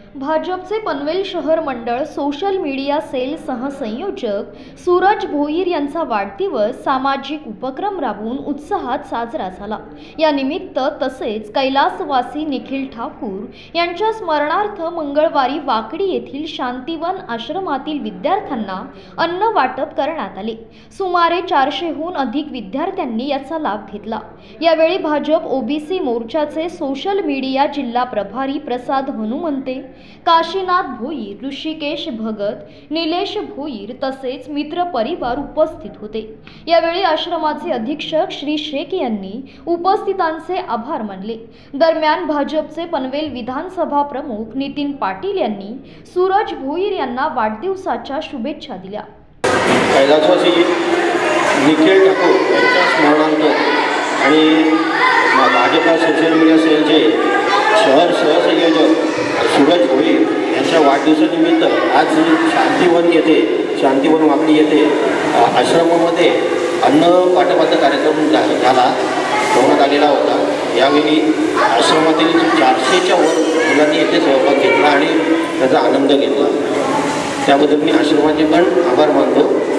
भाजपचे पनवेल शहर मंडळ सोशल मीडिया सेल सहसंयोजक सूरज भोईर यांचा वाढदिवस सामाजिक उपक्रम राबवून उत्साहात साजरा झाला। या निमित्त तसेच कैलासवासी निखिल ठाकूर यांच्या स्मरणार्थ मंगळवारी वाकडी येथील शांतिवन आश्रमातील विद्यार्थ्यांना अन्न वाटप करण्यात आले। सुमारे 400हून अधिक विद्यार्थ्यांनी याचा लाभ घेतला। यावेळी भाजप ओबीसी मोर्चाचे सोशल मीडिया जिल्हा प्रभारी प्रसाद हनुमंते, काशीनाथ भोईर, ऋषिकेश भगत, निलेश भोईर तसेच मित्र परिवार उपस्थित होते। यावेळी आश्रमाचे अधीक्षक श्री शेख यांनी उपस्थितांचे आभार मानले। दरम्यान भाजपचे पनवेल विधानसभा प्रमुख नितीन पाटील यांनी सूरज भोईर यांना वाढदिवसाच्या शुभेच्छा दिल्या। कैलासवासी निखिल ठाकूर यांच्या स्मरणार्थ आणि भाजपा सोशल मीडिया सेलचे शहर सहसंयोजक सूरज भोईर यांच्या वाढदिवसानिमित्त आज शांतिवन वाकडी येथे आश्रमामध्ये अन्न वाटपाचा कार्यक्रम ठेवण्यात आलेला होता। यावेळी आश्रमातील 400च्या वर मुलांनी येथे सहभाग घेतला आणि त्याचा आनंद घेतला। त्याबद्दल मी आश्रमाचे पण आभार मानतो।